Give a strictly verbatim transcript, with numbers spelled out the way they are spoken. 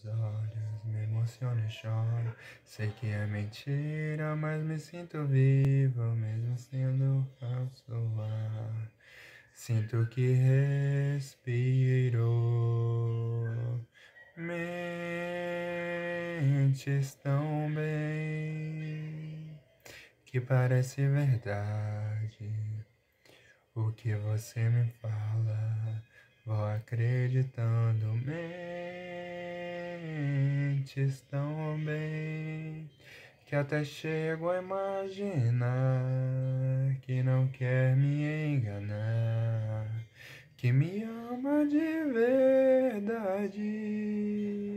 seus olhos, me emociono e choro. Sei que é mentira, mas me sinto vivo, mesmo sendo falso ar. Sinto que respiro. Mentes tão bem que parece verdade. O que você me fala, vou acreditando. Mentes tão bem que até chego a imaginar que não quer me enganar, que me ama de verdade.